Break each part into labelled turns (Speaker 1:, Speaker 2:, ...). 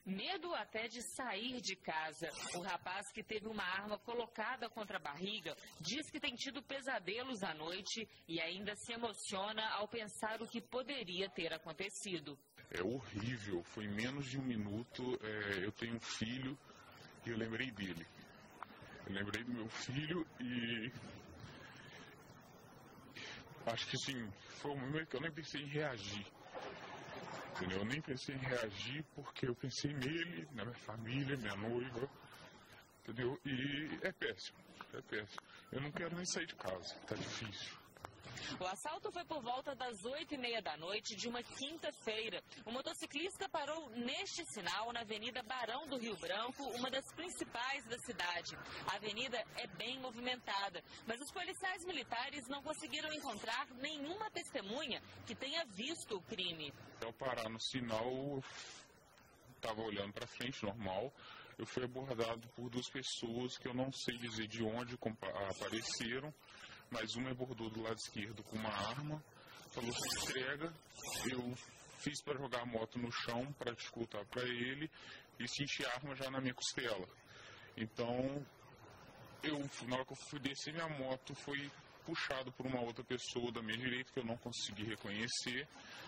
Speaker 1: Medo até de sair de casa. O rapaz, que teve uma arma colocada contra a barriga, diz que tem tido pesadelos à noite e ainda se emociona ao pensar o que poderia ter acontecido.
Speaker 2: É horrível, foi em menos de um minuto. Eu tenho um filho e eu lembrei dele. Eu lembrei do meu filho e acho que sim, foi um momento que eu nem pensei em reagir. Entendeu? Eu nem pensei em reagir porque eu pensei nele, na minha família, minha noiva, entendeu? E é péssimo, é péssimo. Eu não quero nem sair de casa, tá difícil.
Speaker 1: O assalto foi por volta das 8h30 da noite de uma quinta-feira. O motociclista parou neste sinal na Avenida Barão do Rio Branco, uma das principais da cidade. A avenida é bem movimentada, mas os policiais militares não conseguiram encontrar nenhuma testemunha que tenha visto o crime.
Speaker 2: Ao parar no sinal, eu estava olhando para frente, normal. Eu fui abordado por duas pessoas que eu não sei dizer de onde apareceram, mas uma abordou do lado esquerdo com uma arma, falou que entrega. Eu fiz para jogar a moto no chão para dificultar para ele e senti a arma já na minha costela. Então, na hora que eu fui descer minha moto, foi puxado por uma outra pessoa da minha direita que eu não consegui reconhecer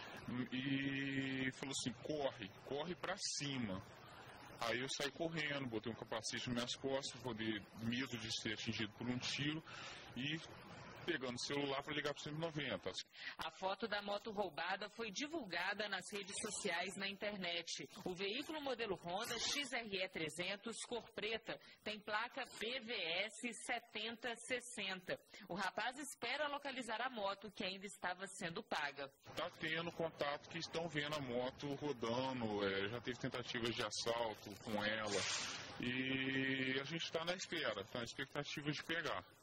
Speaker 2: e falou assim: corre para cima. Aí eu saí correndo, botei um capacete nas minhas costas, medo de ser atingido por um tiro e pegando o celular para ligar para o 190.
Speaker 1: A foto da moto roubada foi divulgada nas redes sociais na internet. O veículo modelo Honda XRE 300, cor preta, tem placa PVS 7060. O rapaz espera localizar a moto que ainda estava sendo paga.
Speaker 2: Está tendo contato que estão vendo a moto rodando, já teve tentativas de assalto com ela e a gente está na espera, está na expectativa de pegar.